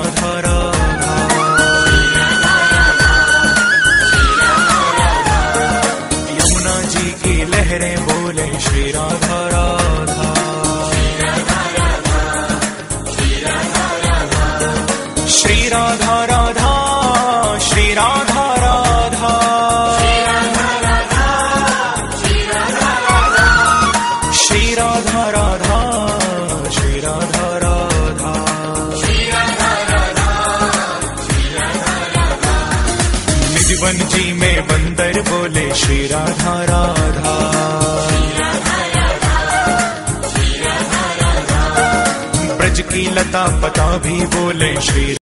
राधा राधा। यमुना जी की लहरें बोले श्री राधा राधा। श्री राधा राधा, श्री राधा राधा, श्री राधा राधा, श्री राधा राधा, श्री राधा राधा। निधिवन जी में बंदर बोले श्री राधा राधा। ब्रज की लता पता भी बोले श्री